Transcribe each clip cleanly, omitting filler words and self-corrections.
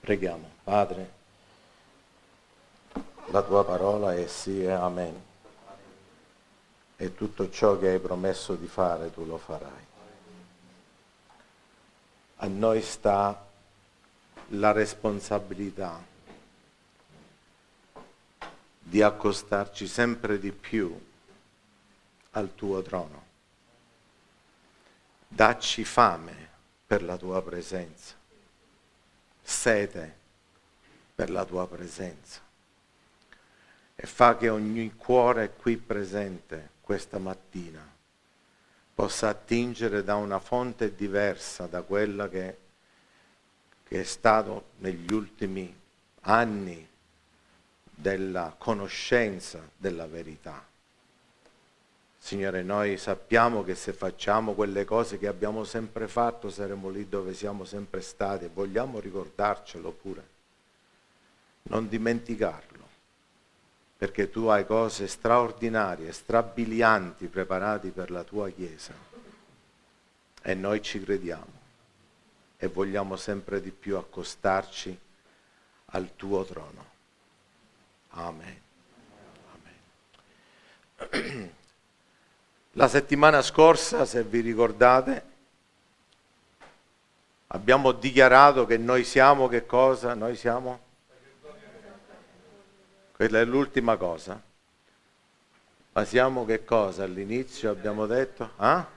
Preghiamo. Padre, la tua parola è sì e amen. E tutto ciò che hai promesso di fare tu lo farai. A noi sta la responsabilità di accostarci sempre di più al tuo trono. Dacci fame per la tua presenza, sete per la tua presenza, e fa che ogni cuore qui presente questa mattina possa attingere da una fonte diversa da quella che è stato negli ultimi anni della conoscenza della verità. Signore, noi sappiamo che se facciamo quelle cose che abbiamo sempre fatto saremo lì dove siamo sempre stati e vogliamo ricordarcelo pure. Non dimenticarlo, perché tu hai cose straordinarie, strabilianti preparate per la tua Chiesa e noi ci crediamo e vogliamo sempre di più accostarci al tuo trono. Amen. Amen. La settimana scorsa, se vi ricordate, abbiamo dichiarato che noi siamo che cosa? Noi siamo? Quella è l'ultima cosa. Ma siamo che cosa? All'inizio abbiamo detto?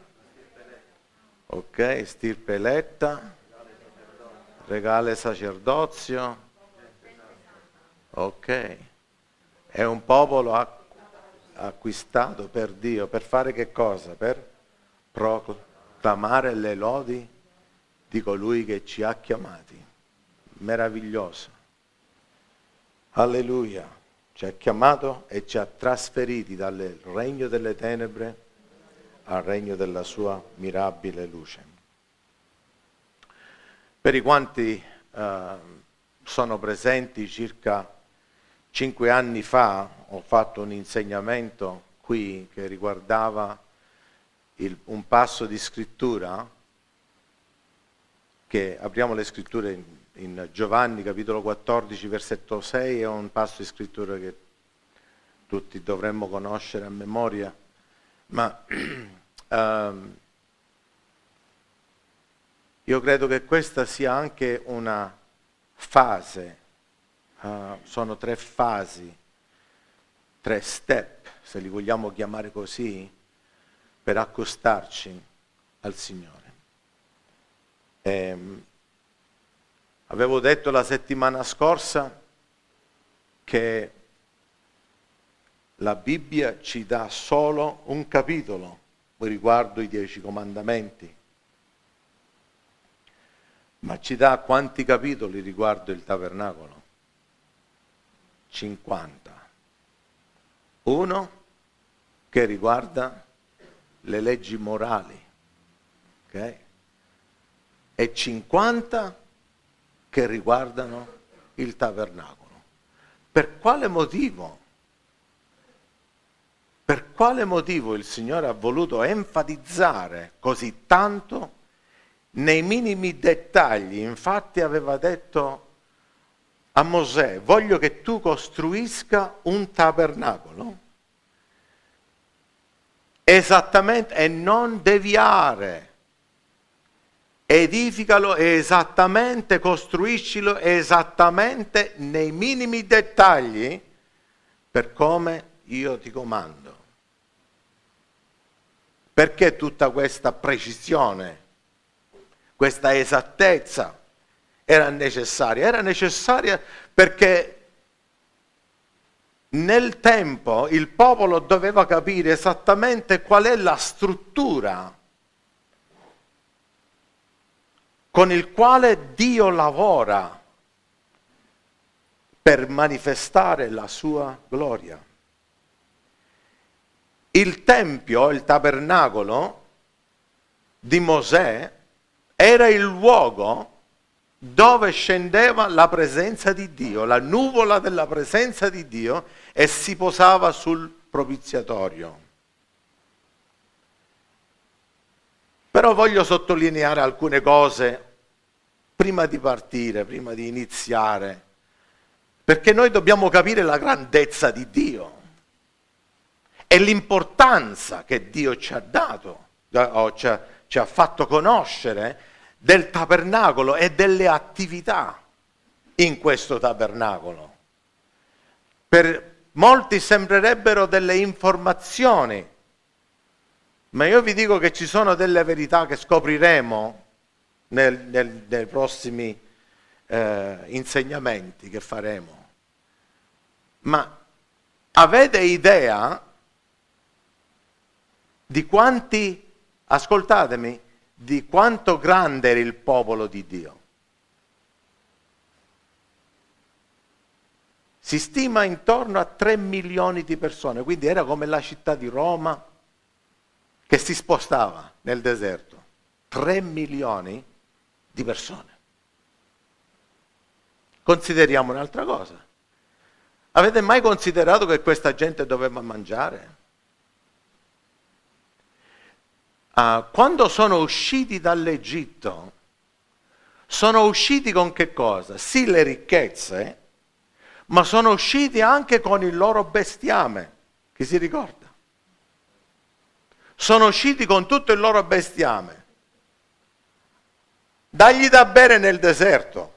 Ok, stirpe eletta, regale sacerdozio. Ok. È un popolo acquistato per Dio, per fare che cosa? Per proclamare le lodi di colui che ci ha chiamati. Meraviglioso. Alleluia. Ci ha chiamato e ci ha trasferiti dal regno delle tenebre al regno della sua mirabile luce. Per i quanti sono presenti, circa 5 anni fa ho fatto un insegnamento qui che riguardava un passo di scrittura, che apriamo le scritture in Giovanni capitolo 14 versetto 6, è un passo di scrittura che tutti dovremmo conoscere a memoria, ma io credo che questa sia anche una fase, sono 3 fasi, 3 step, se li vogliamo chiamare così, per accostarci al Signore. Avevo detto la settimana scorsa che la Bibbia ci dà solo un capitolo riguardo i 10 comandamenti, ma ci dà quanti capitoli riguardo il tabernacolo? 50. Uno che riguarda le leggi morali, ok? E 50 che riguardano il tabernacolo. Per quale motivo? Per quale motivo il Signore ha voluto enfatizzare così tanto nei minimi dettagli? Infatti aveva detto a Mosè: voglio che tu costruisca un tabernacolo esattamente e non deviare. Edificalo esattamente, costruiscilo esattamente nei minimi dettagli per come io ti comando. Perché tutta questa precisione, questa esattezza era necessaria? Era necessaria perché nel tempo il popolo doveva capire esattamente qual è la struttura con il quale Dio lavora per manifestare la sua gloria. Il tempio, il tabernacolo di Mosè era il luogo dove scendeva la presenza di Dio, la nuvola della presenza di Dio, e si posava sul propiziatorio. Però voglio sottolineare alcune cose prima di partire, prima di iniziare, perché noi dobbiamo capire la grandezza di Dio e l'importanza che Dio ci ha dato, o ci ha fatto conoscere del tabernacolo e delle attività in questo tabernacolo. Per molti sembrerebbero delle informazioni, ma io vi dico che ci sono delle verità che scopriremo nei prossimi insegnamenti che faremo. Ma avete idea di quanti, ascoltatemi, di quanto grande era il popolo di Dio? Si stima intorno a 3 milioni di persone, quindi era come la città di Roma che si spostava nel deserto. 3 milioni di persone. Consideriamo un'altra cosa. Avete mai considerato che questa gente doveva mangiare? Quando sono usciti dall'Egitto, sono usciti con che cosa? Sì, le ricchezze, ma sono usciti anche con il loro bestiame. Chi si ricorda? Sono usciti con tutto il loro bestiame. Dagli da bere nel deserto.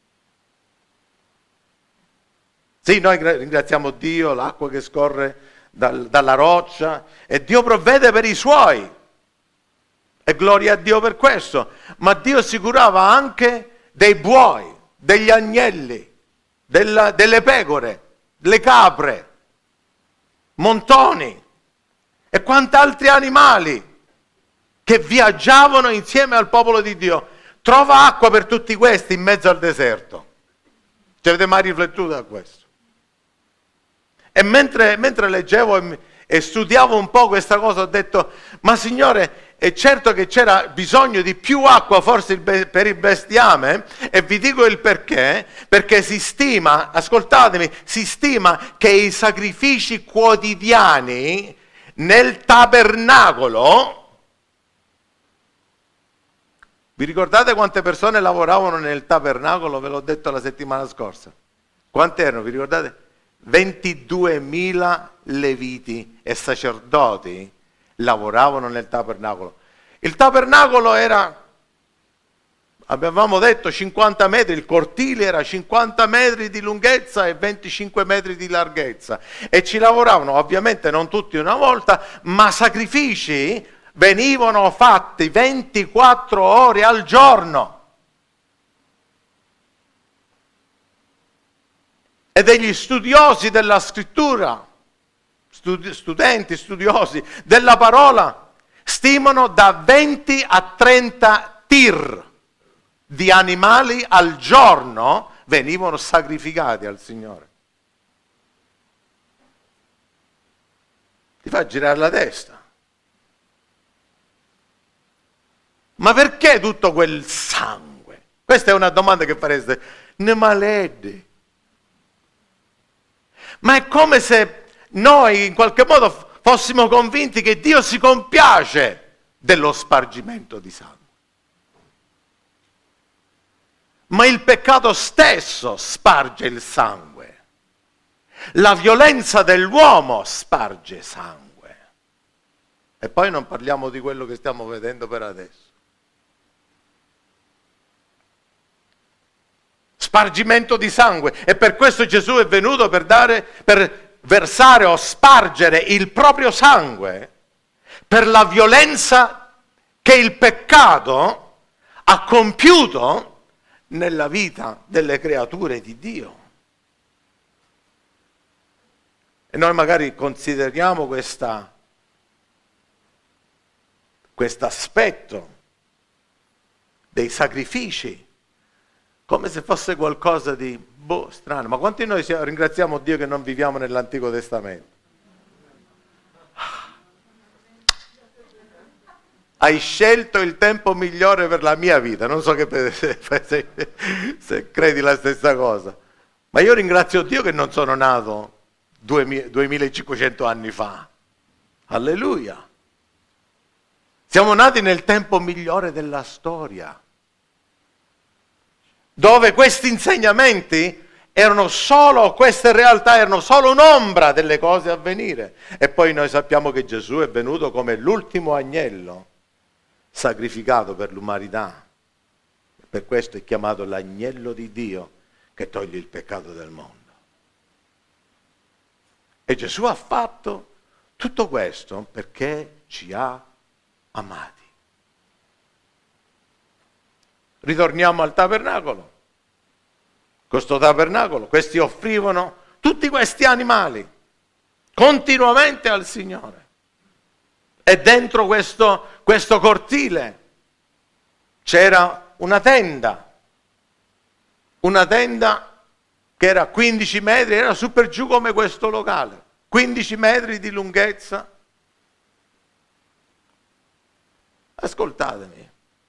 Sì, noi ringraziamo Dio, l'acqua che scorre dalla roccia, e Dio provvede per i suoi. E gloria a Dio per questo. Ma Dio si curava anche dei buoi, degli agnelli, delle pecore, delle capre, montoni e quanti altri animali che viaggiavano insieme al popolo di Dio. Trova acqua per tutti questi in mezzo al deserto. Ci avete mai riflettuto a questo? E mentre leggevo e studiavo un po' questa cosa, ho detto, ma Signore, è certo che c'era bisogno di più acqua forse per il bestiame, e vi dico il perché si stima, ascoltatemi, si stima che i sacrifici quotidiani nel tabernacolo, vi ricordate quante persone lavoravano nel tabernacolo? Ve l'ho detto la settimana scorsa. Quante erano, vi ricordate? 22.000 leviti e sacerdoti lavoravano nel tabernacolo. Il tabernacolo era, avevamo detto, 50 metri, il cortile era 50 metri di lunghezza e 25 metri di larghezza, e ci lavoravano ovviamente non tutti una volta, ma sacrifici venivano fatti 24 ore al giorno. E degli studiosi della scrittura, studenti, studiosi della parola, stimano da 20 a 30 tir di animali al giorno venivano sacrificati al Signore. Ti fa girare la testa. Ma perché tutto quel sangue? Questa è una domanda che fareste. Ne maledi. Ma è come se noi in qualche modo fossimo convinti che Dio si compiace dello spargimento di sangue. Ma il peccato stesso sparge il sangue. La violenza dell'uomo sparge sangue. E poi non parliamo di quello che stiamo vedendo per adesso. Spargimento di sangue, e per questo Gesù è venuto per versare o spargere il proprio sangue per la violenza che il peccato ha compiuto nella vita delle creature di Dio. E noi magari consideriamo questo aspetto dei sacrifici come se fosse qualcosa di strano. Ma quanti di noi ringraziamo Dio che non viviamo nell'Antico Testamento? Hai scelto il tempo migliore per la mia vita. Non so se credi la stessa cosa. Ma io ringrazio Dio che non sono nato 2500 anni fa. Alleluia. Siamo nati nel tempo migliore della storia. dove questi insegnamenti erano solo, queste realtà erano solo un'ombra delle cose a venire. E poi noi sappiamo che Gesù è venuto come l'ultimo agnello sacrificato per l'umanità. Per questo è chiamato l'agnello di Dio che toglie il peccato del mondo. E Gesù ha fatto tutto questo perché ci ha amati. Ritorniamo al tabernacolo. Questo tabernacolo, questi offrivano tutti questi animali continuamente al Signore. E dentro questo cortile c'era una tenda che era 15 metri, era su per giù come questo locale, 15 metri di lunghezza. Ascoltatemi,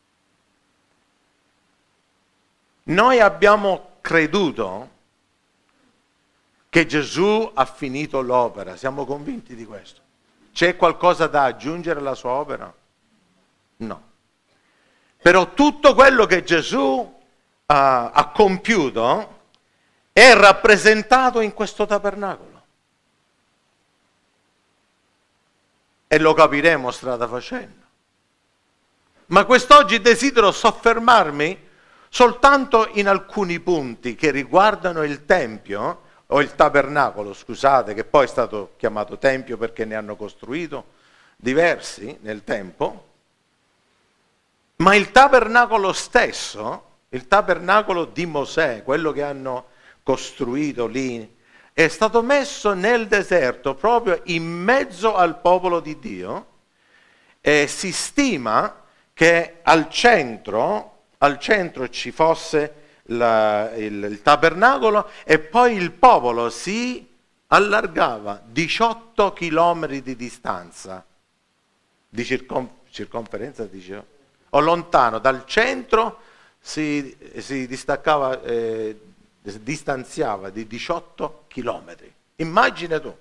noi abbiamo creduto che Gesù ha finito l'opera, siamo convinti di questo. C'è qualcosa da aggiungere alla sua opera? No. Però tutto quello che Gesù ha compiuto è rappresentato in questo tabernacolo. E lo capiremo strada facendo. Ma quest'oggi desidero soffermarmi soltanto in alcuni punti che riguardano il Tempio, o il tabernacolo, scusate, che poi è stato chiamato Tempio perché ne hanno costruito diversi nel tempo, ma il tabernacolo stesso, il tabernacolo di Mosè, quello che hanno costruito lì, è stato messo nel deserto, proprio in mezzo al popolo di Dio, e si stima che al centro ci fosse il tabernacolo e poi il popolo si allargava 18 chilometri di distanza, di circonferenza, dicevo, o lontano, dal centro si distanziava di 18 chilometri. Immagina tu.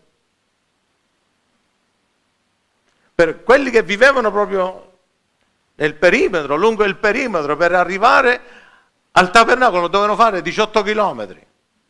Per quelli che vivevano proprio nel perimetro, lungo il perimetro, per arrivare al tabernacolo dovevano fare 18 chilometri.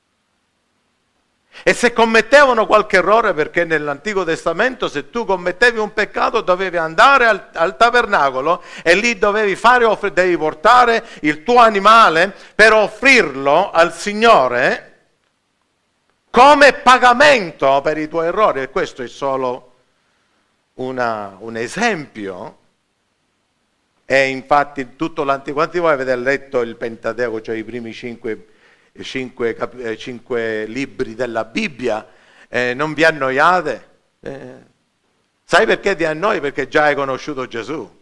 E se commettevano qualche errore, perché nell'Antico Testamento se tu commettevi un peccato dovevi andare al tabernacolo e lì devi portare il tuo animale per offrirlo al Signore come pagamento per i tuoi errori. E questo è solo un esempio. E infatti in tutto l'Antico, quanti di voi avete letto il Pentateuco, cioè i primi cinque libri della Bibbia, non vi annoiate? Sai perché ti annoi? Perché già hai conosciuto Gesù.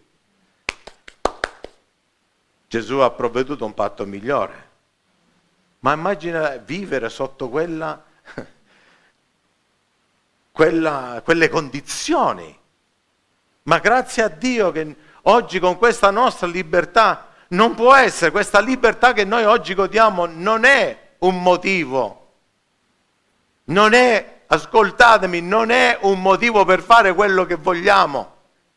Gesù ha provveduto un patto migliore. Ma immagina vivere sotto quelle condizioni. Ma grazie a Dio che oggi con questa nostra libertà non può essere, questa libertà che noi oggi godiamo non è un motivo, non è, ascoltatemi, non è un motivo per fare quello che vogliamo.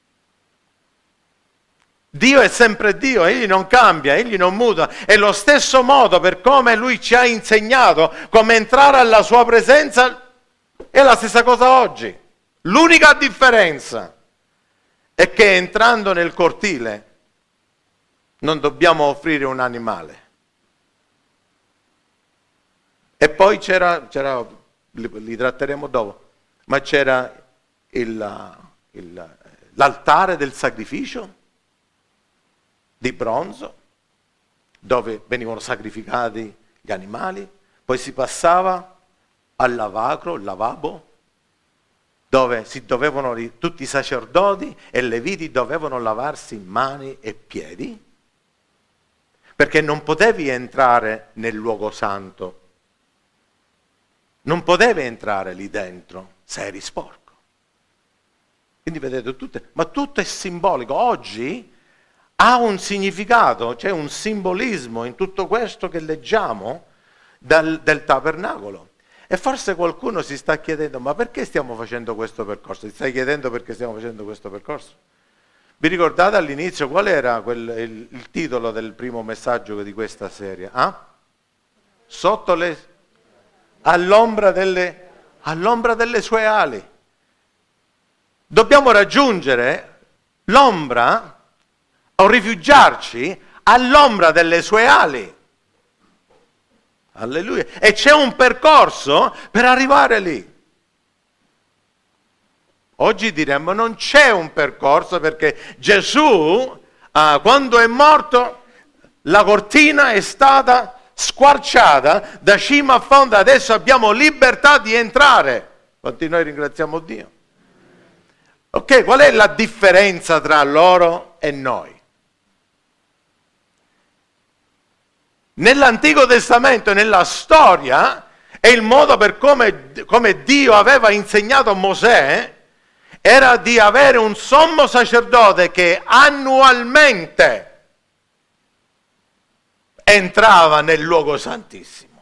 Dio è sempre Dio, Egli non cambia, Egli non muta. È lo stesso modo per come Lui ci ha insegnato come entrare alla Sua presenza, è la stessa cosa oggi. L'unica differenza è che entrando nel cortile non dobbiamo offrire un animale. E poi c'era li tratteremo dopo, ma c'era l'altare del sacrificio di bronzo, dove venivano sacrificati gli animali, poi si passava al lavacro, il lavabo, dove tutti i sacerdoti e leviti dovevano lavarsi mani e piedi, perché non potevi entrare nel luogo santo, non potevi entrare lì dentro se eri sporco. Quindi vedete, ma tutto è simbolico. Oggi ha un significato, c'è un simbolismo in tutto questo che leggiamo del tabernacolo. E forse qualcuno si sta chiedendo, ma perché stiamo facendo questo percorso? Ti stai chiedendo perché stiamo facendo questo percorso? Vi ricordate all'inizio qual era il titolo del primo messaggio di questa serie? All'ombra delle sue ali. Dobbiamo raggiungere l'ombra o rifugiarci all'ombra delle sue ali. Alleluia. E c'è un percorso per arrivare lì. Oggi diremmo non c'è un percorso perché Gesù, quando è morto, la cortina è stata squarciata da cima a fondo, adesso abbiamo libertà di entrare. Quanti noi ringraziamo Dio? Ok, qual è la differenza tra loro e noi? Nell'Antico Testamento, nella storia, è il modo per come Dio aveva insegnato a Mosè, era di avere un sommo sacerdote che annualmente entrava nel luogo santissimo.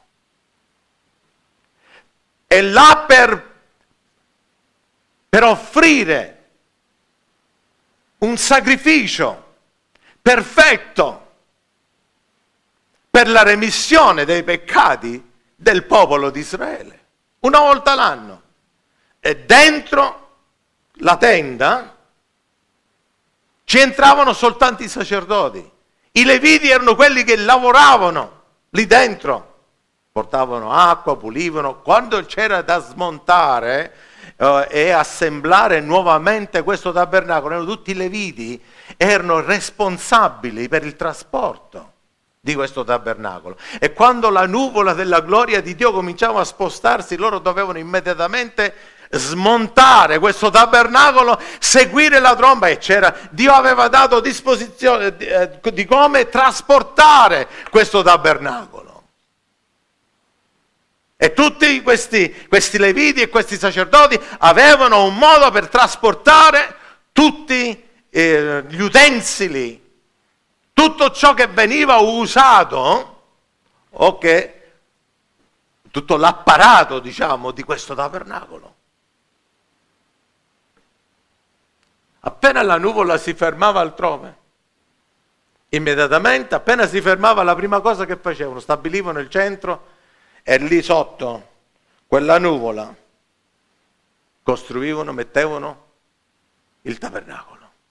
E là per offrire un sacrificio perfetto per la remissione dei peccati del popolo di Israele, una volta l'anno. E dentro la tenda ci entravano soltanto i sacerdoti. I leviti erano quelli che lavoravano lì dentro, portavano acqua, pulivano. Quando c'era da smontare e assemblare nuovamente questo tabernacolo, erano tutti i leviti, erano responsabili per il trasporto di questo tabernacolo. E quando la nuvola della gloria di Dio cominciava a spostarsi, loro dovevano immediatamente smontare questo tabernacolo, seguire la tromba, e Dio aveva dato disposizione di come trasportare questo tabernacolo. E tutti questi leviti e questi sacerdoti avevano un modo per trasportare tutti gli utensili, tutto ciò che veniva usato, tutto l'apparato, diciamo, di questo tabernacolo. Appena la nuvola si fermava altrove, immediatamente, appena si fermava, la prima cosa che facevano, stabilivano il centro e lì sotto quella nuvola costruivano, mettevano il tabernacolo.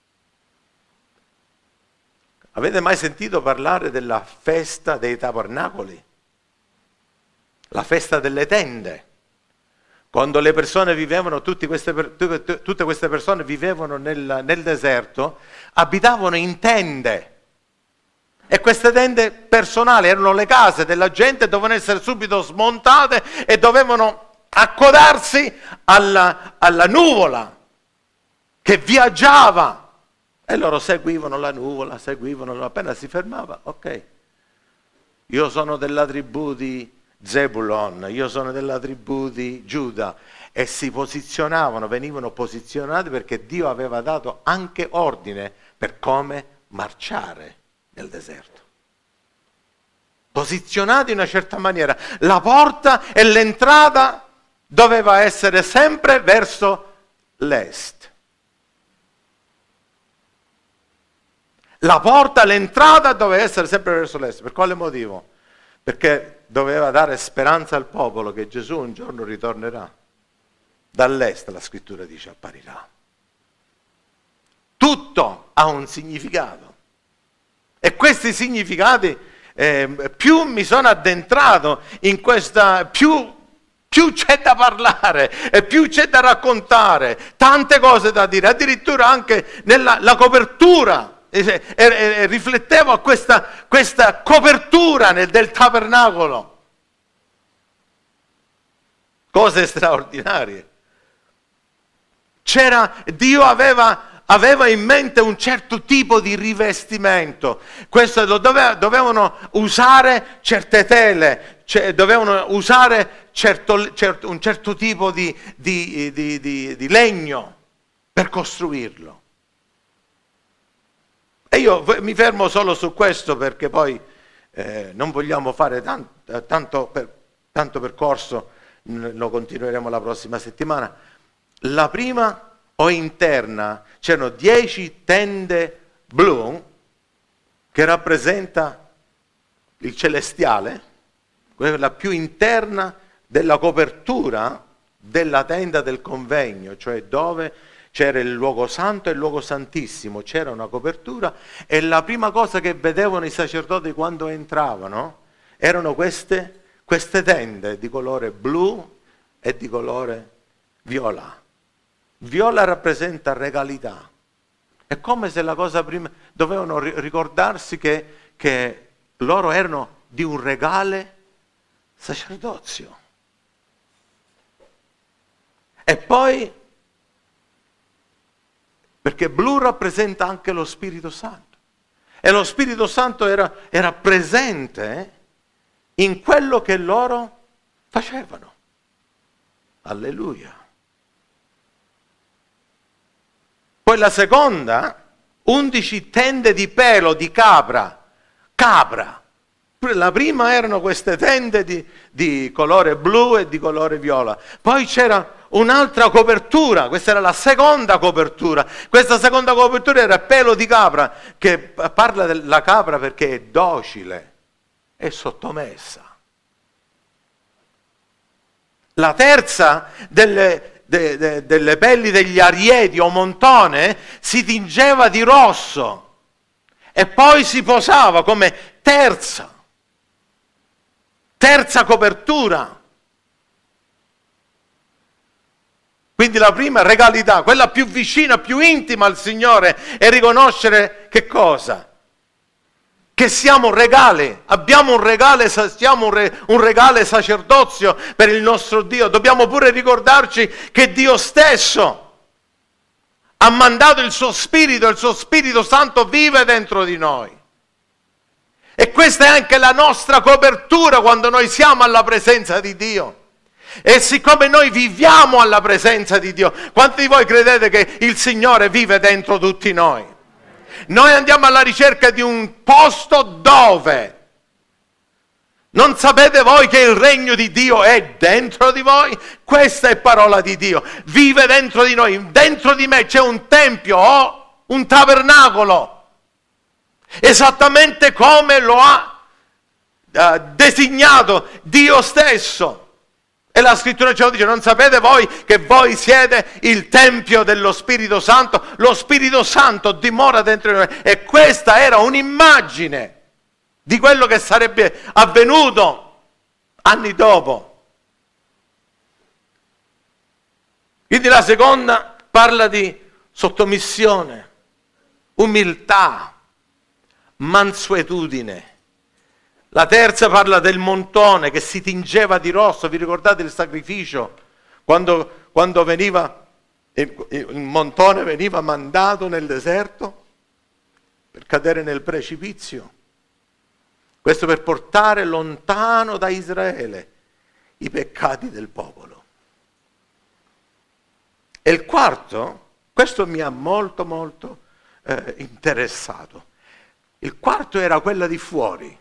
Avete mai sentito parlare della festa dei tabernacoli? La festa delle tende. Quando le persone vivevano, tutte queste persone vivevano nel deserto, abitavano in tende. E queste tende personali erano le case della gente, dovevano essere subito smontate e dovevano accodarsi alla nuvola che viaggiava. E loro seguivano la nuvola, appena si fermava, ok. Io sono della tribù di Zebulon, io sono della tribù di Giuda, e si posizionavano, venivano posizionati perché Dio aveva dato anche ordine per come marciare nel deserto. Posizionati in una certa maniera. La porta e l'entrata doveva essere sempre verso l'est. La porta, l'entrata doveva essere sempre verso l'est. Per quale motivo? Perché doveva dare speranza al popolo che Gesù un giorno ritornerà. Dall'est, la scrittura dice, apparirà. Tutto ha un significato. E questi significati, più mi sono addentrato in questa, più c'è da parlare e più c'è da raccontare, tante cose da dire, addirittura anche nella copertura. E riflettevo a questa copertura del tabernacolo. Cose straordinarie. Dio aveva in mente un certo tipo di rivestimento. Dovevano usare certe tele, dovevano usare un certo tipo di legno per costruirlo. E io mi fermo solo su questo perché poi non vogliamo fare tanto percorso, lo continueremo la prossima settimana. La prima o interna, c'erano 10 tende blu che rappresenta il celestiale, quella più interna della copertura della tenda del convegno, cioè dove c'era il luogo santo e il luogo santissimo, c'era una copertura e la prima cosa che vedevano i sacerdoti quando entravano erano queste tende di colore blu e di colore viola. Viola rappresenta regalità. È come se la cosa prima dovevano ricordarsi che loro erano di un regale sacerdozio. E poi, perché blu rappresenta anche lo Spirito Santo. E lo Spirito Santo era presente in quello che loro facevano. Alleluia. Poi la seconda, 11 tende di pelo di capra. La prima erano queste tende di colore blu e di colore viola. Poi c'era un'altra copertura, questa era la seconda copertura. Questa seconda copertura era pelo di capra, che parla della capra perché è docile, è sottomessa. La terza delle pelli degli arieti o montone si tingeva di rosso e poi si posava come terza copertura. Quindi la prima regalità, quella più vicina, più intima al Signore, è riconoscere che cosa? Che siamo regali, abbiamo un regale, siamo un regale sacerdozio per il nostro Dio. Dobbiamo pure ricordarci che Dio stesso ha mandato il suo Spirito Santo vive dentro di noi. E questa è anche la nostra copertura quando noi siamo alla presenza di Dio. E siccome noi viviamo alla presenza di Dio, quanti di voi credete che il Signore vive dentro tutti noi? Noi andiamo alla ricerca di un posto dove non sapete voi che il regno di Dio è dentro di voi? Questa è parola di Dio, vive dentro di noi, dentro di me c'è un tempio o un tabernacolo, esattamente come lo ha designato Dio stesso. E la scrittura ce lo dice, non sapete voi che voi siete il tempio dello Spirito Santo? Lo Spirito Santo dimora dentro di noi. E questa era un'immagine di quello che sarebbe avvenuto anni dopo. Quindi la seconda parla di sottomissione, umiltà, mansuetudine. La terza parla del montone che si tingeva di rosso. Vi ricordate il sacrificio? Quando veniva il montone veniva mandato nel deserto per cadere nel precipizio. Questo per portare lontano da Israele i peccati del popolo. E il quarto, questo mi ha molto interessato. Il quarto era quella di fuori.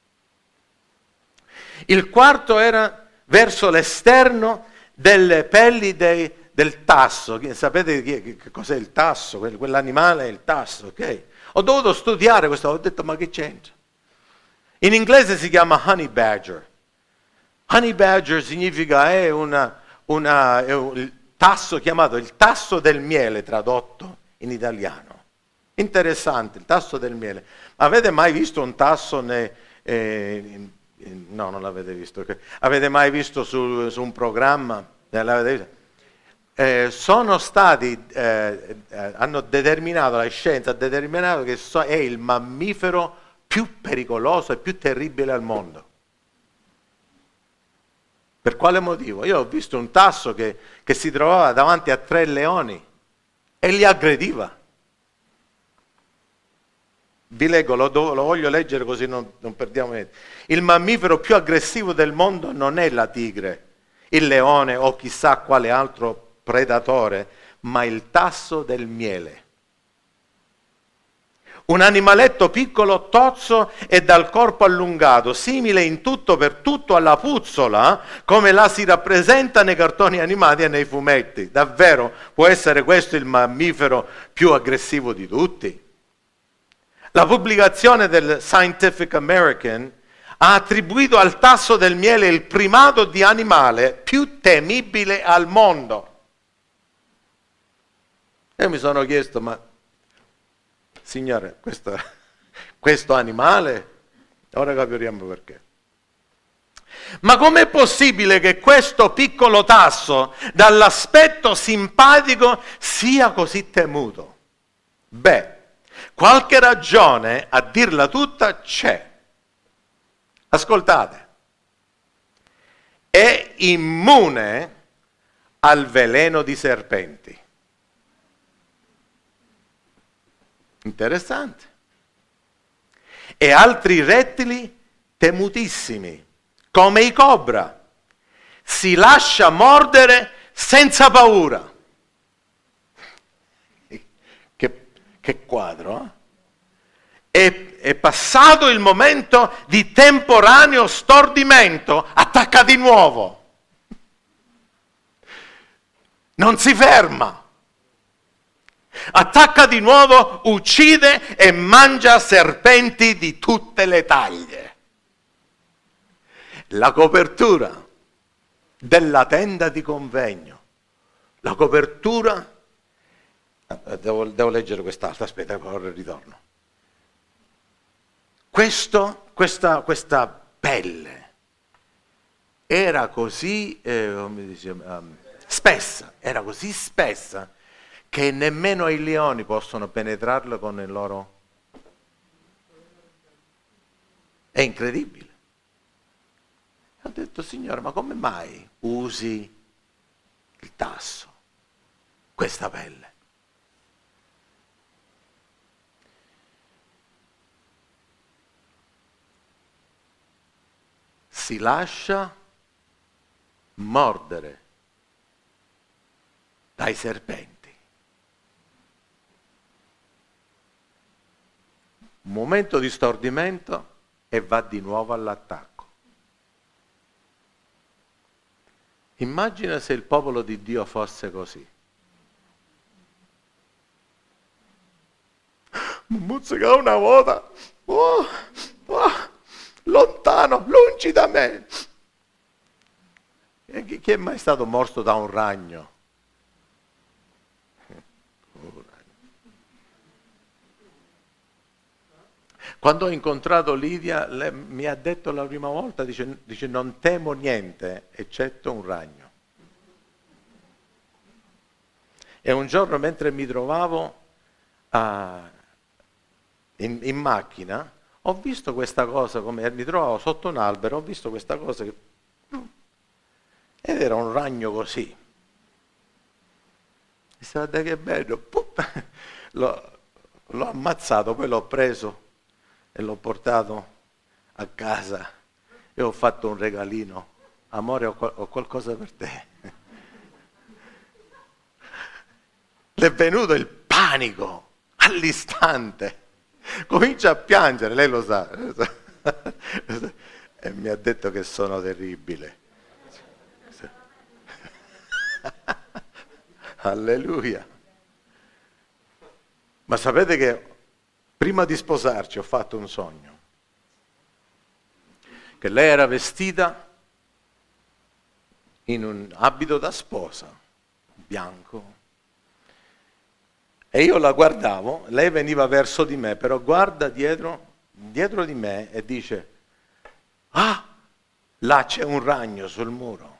Il quarto era verso l'esterno delle pelli del tasso. Sapete che cos'è il tasso? Quell'animale è il tasso, ok? Ho dovuto studiare questo, ho detto ma che c'entra? In inglese si chiama honey badger. Honey badger significa è un tasso chiamato il tasso del miele, tradotto in italiano. Interessante, il tasso del miele. Avete mai visto un tasso no, non l'avete visto. Avete mai visto su un programma? Sono stati, hanno determinato, la scienza ha determinato che è il mammifero più pericoloso e più terribile al mondo. Per quale motivo? Io ho visto un tasso che si trovava davanti a 3 leoni e li aggrediva. Vi leggo, lo voglio leggere così non perdiamo niente. Il mammifero più aggressivo del mondo non è la tigre, il leone o chissà quale altro predatore, ma il tasso del miele. Un animaletto piccolo, tozzo e dal corpo allungato, simile in tutto per tutto alla puzzola, come la si rappresenta nei cartoni animati e nei fumetti. Davvero, può essere questo il mammifero più aggressivo di tutti? La pubblicazione del Scientific American ha attribuito al tasso del miele il primato di animale più temibile al mondo. Io mi sono chiesto, ma Signore, questo animale, ora capiremo perché. Ma com'è possibile che questo piccolo tasso, dall'aspetto simpatico, sia così temuto? Beh, qualche ragione, a dirla tutta, c'è. Ascoltate. È immune al veleno di serpenti. Interessante. E altri rettili temutissimi, come i cobra. Si lascia mordere senza paura. Che quadro, eh? È passato il momento di temporaneo stordimento, attacca di nuovo. Non si ferma. Attacca di nuovo, uccide e mangia serpenti di tutte le taglie. La copertura della tenda di convegno, la copertura, devo leggere quest'altra, aspetta, ora ritorno. Questa pelle era così spessa, era così spessa che nemmeno i leoni possono penetrarlo con il loro... È incredibile. Ho detto, Signore, ma come mai usi il tasso, questa pelle? Si lascia mordere dai serpenti. Un momento di stordimento e va di nuovo all'attacco. Immagina se il popolo di Dio fosse così. Mi muzzica una volta, lontano, lungi da me. E chi è mai stato morso da un ragno? Quando ho incontrato Lidia, lei mi ha detto la prima volta, dice non temo niente, eccetto un ragno. E un giorno, mentre mi trovavo in macchina, ho visto questa cosa, come mi trovavo sotto un albero, ho visto questa cosa ed era un ragno così. E guarda che bello, l'ho ammazzato, poi l'ho preso e l'ho portato a casa e ho fatto un regalino. Amore, ho qualcosa per te. Le è venuto il panico all'istante. Comincia a piangere, lei lo sa. E mi ha detto che sono terribile. Alleluia. Ma sapete che prima di sposarci ho fatto un sogno, che lei era vestita in un abito da sposa, bianco, e io la guardavo, lei veniva verso di me, però guarda dietro di me e dice, là c'è un ragno sul muro,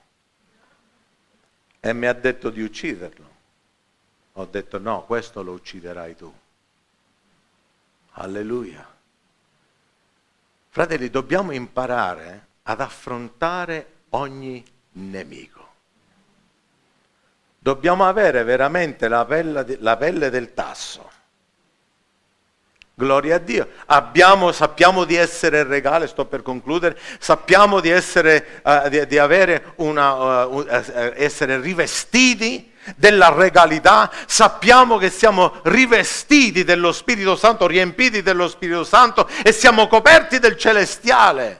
e mi ha detto di ucciderlo. Ho detto no, questo lo ucciderai tu. Alleluia. Fratelli, dobbiamo imparare ad affrontare ogni nemico. Dobbiamo avere veramente la pelle del tasso. Gloria a Dio. Sappiamo di essere regale, sto per concludere, sappiamo di essere, di avere essere rivestiti della regalità, sappiamo che siamo rivestiti dello Spirito Santo, riempiti dello Spirito Santo e siamo coperti del celestiale.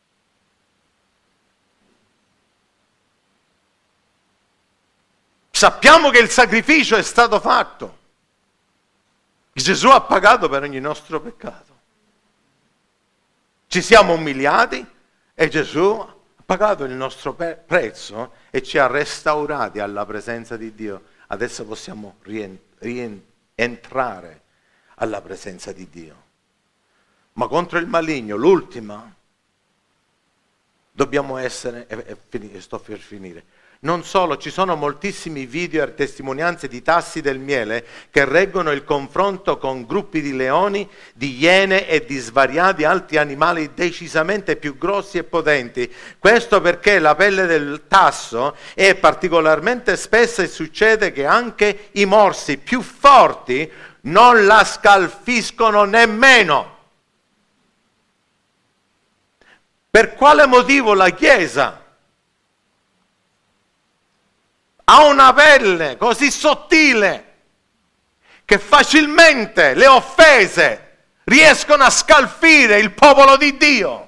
Sappiamo che il sacrificio è stato fatto. Gesù ha pagato per ogni nostro peccato. Ci siamo umiliati e Gesù ha pagato il nostro prezzo e ci ha restaurati alla presenza di Dio. Adesso possiamo rientrare alla presenza di Dio. Ma contro il maligno, l'ultima, dobbiamo essere, e sto per finire, non solo, ci sono moltissimi video e testimonianze di tassi del miele che reggono il confronto con gruppi di leoni, di iene e di svariati altri animali decisamente più grossi e potenti. Questo perché la pelle del tasso è particolarmente spessa e succede che anche i morsi più forti non la scalfiscono nemmeno. Per quale motivo la Chiesa ha una pelle così sottile che facilmente le offese riescono a scalfire il popolo di Dio?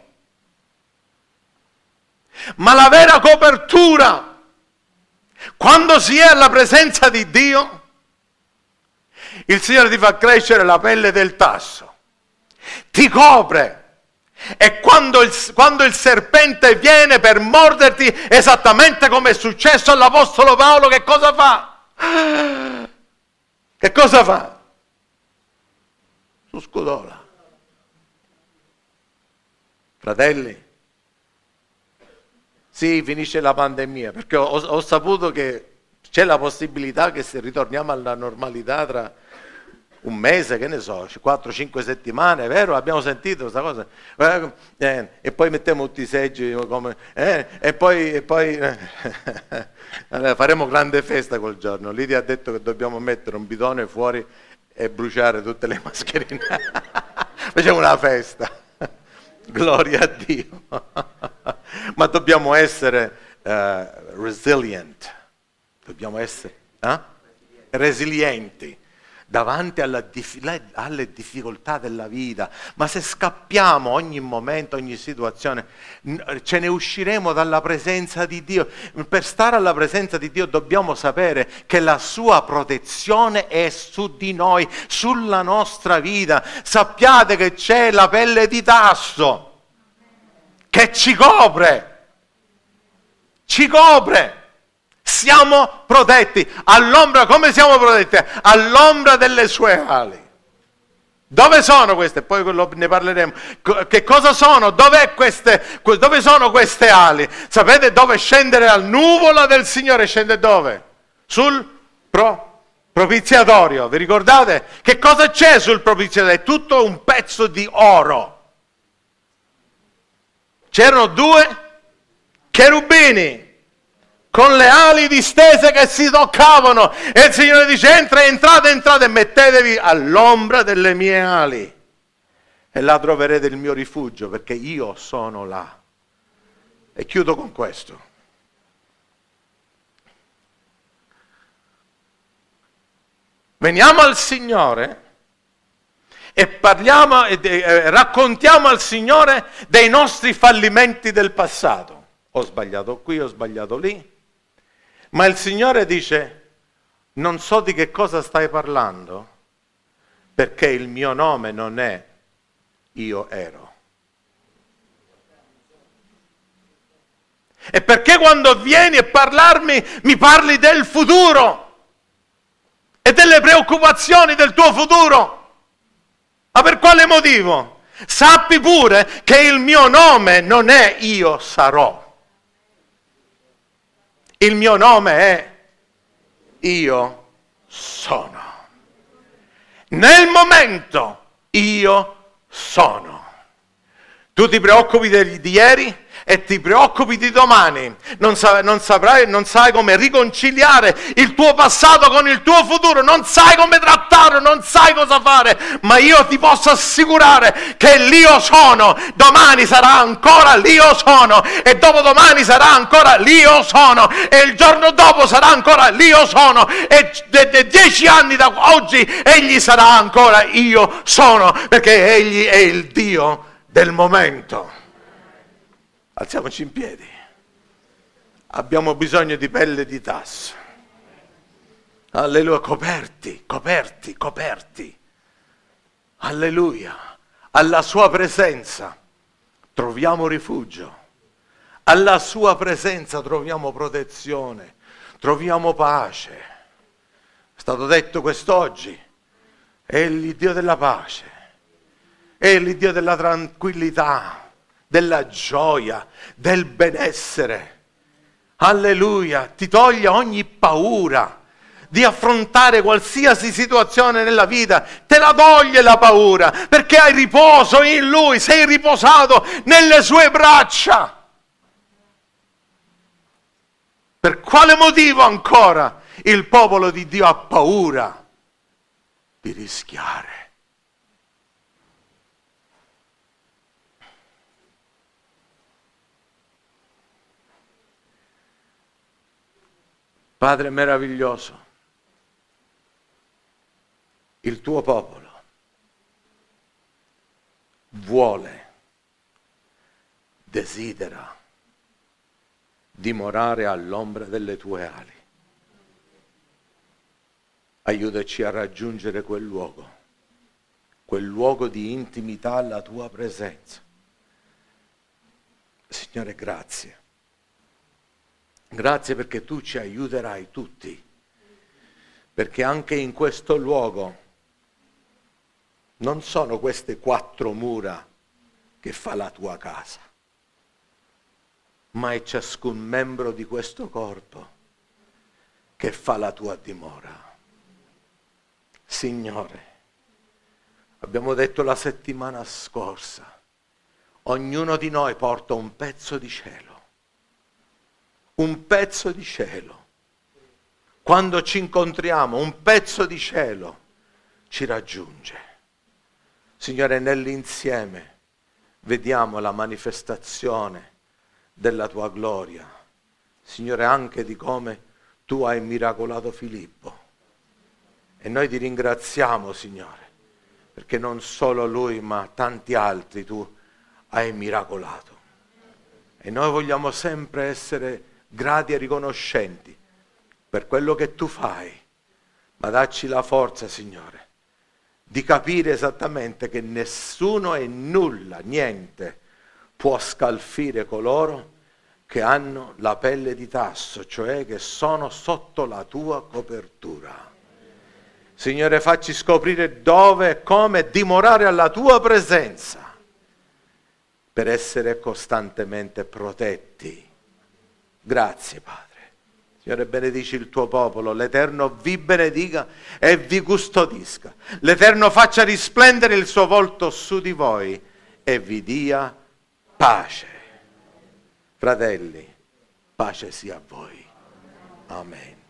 Ma la vera copertura, quando si è alla presenza di Dio, il Signore ti fa crescere la pelle del tasso, ti copre. E quando il serpente viene per morderti, esattamente come è successo all'Apostolo Paolo, che cosa fa? Che cosa fa? Su scudola. Fratelli, sì, finisce la pandemia, perché ho saputo che c'è la possibilità che se ritorniamo alla normalità tra un mese, che ne so, 4-5 settimane, è vero? Abbiamo sentito questa cosa? E poi mettiamo tutti i seggi, e poi faremo grande festa quel giorno. Lidia ha detto che dobbiamo mettere un bidone fuori e bruciare tutte le mascherine. Facciamo una festa. Gloria a Dio. Ma dobbiamo essere resilient, dobbiamo essere resilienti davanti alle difficoltà della vita. Ma se scappiamo ogni momento, ogni situazione, ce ne usciremo dalla presenza di Dio. Per stare alla presenza di Dio dobbiamo sapere che la sua protezione è su di noi, sulla nostra vita. Sappiate che c'è la pelle di tasso che ci copre, siamo protetti. All'ombra, come siamo protetti? All'ombra delle sue ali. Dove sono queste? Poi ne parleremo. Che cosa sono? Dove sono queste ali? Sapete dove scendere? Al nuvola del Signore scende dove? Sul propiziatorio. Vi ricordate? Che cosa c'è sul propiziatorio? È tutto un pezzo di oro. C'erano 2 cherubini con le ali distese che si toccavano, e il Signore dice: entrate e mettetevi all'ombra delle mie ali e là troverete il mio rifugio, perché io sono là. E chiudo con questo. Veniamo al Signore e parliamo e raccontiamo al Signore dei nostri fallimenti del passato. Ho sbagliato qui, ho sbagliato lì. Ma il Signore dice: non so di che cosa stai parlando, perché il mio nome non è io ero. E perché quando vieni a parlarmi mi parli del futuro e delle preoccupazioni del tuo futuro? Ma per quale motivo? Sappi pure che il mio nome non è io sarò. Il mio nome è io sono. Nel momento io sono. Tu ti preoccupi di ieri e ti preoccupi di domani, non sai come riconciliare il tuo passato con il tuo futuro, non sai come trattare, non sai cosa fare, ma io ti posso assicurare che l'Io sono domani sarà ancora l'Io sono, e dopodomani sarà ancora l'Io sono, e il giorno dopo sarà ancora l'Io sono, e 10 anni da oggi egli sarà ancora Io sono, perché egli è il Dio del momento. Alziamoci in piedi. Abbiamo bisogno di pelle di tasso. Alleluia, coperti. Alleluia. Alla sua presenza troviamo rifugio. Alla sua presenza troviamo protezione, troviamo pace. È stato detto quest'oggi. È l'Iddio della pace. È l'Iddio della tranquillità, della gioia, del benessere. Alleluia, ti toglie ogni paura di affrontare qualsiasi situazione nella vita, te la toglie la paura, perché hai riposo in Lui, sei riposato nelle sue braccia. Per quale motivo ancora il popolo di Dio ha paura di rischiare? Padre meraviglioso, il tuo popolo vuole, desidera dimorare all'ombra delle tue ali. Aiutaci a raggiungere quel luogo di intimità alla tua presenza. Signore, grazie. Grazie perché tu ci aiuterai tutti, perché anche in questo luogo non sono queste 4 mura che fa la tua casa, ma è ciascun membro di questo corpo che fa la tua dimora. Signore, abbiamo detto la settimana scorsa, ognuno di noi porta un pezzo di cielo. Un pezzo di cielo. Quando ci incontriamo, un pezzo di cielo ci raggiunge. Signore, nell'insieme vediamo la manifestazione della tua gloria. Signore, anche di come tu hai miracolato Filippo. E noi ti ringraziamo, Signore, perché non solo lui, ma tanti altri tu hai miracolato. E noi vogliamo sempre essere grati e riconoscenti per quello che tu fai, ma dacci la forza, Signore, di capire esattamente che nessuno e nulla, niente, può scalfire coloro che hanno la pelle di tasso, cioè che sono sotto la tua copertura. Signore, facci scoprire dove e come dimorare alla tua presenza per essere costantemente protetti. Grazie, Padre. Signore, benedici il tuo popolo. L'Eterno vi benedica e vi custodisca. L'Eterno faccia risplendere il suo volto su di voi e vi dia pace. Fratelli, pace sia a voi. Amen.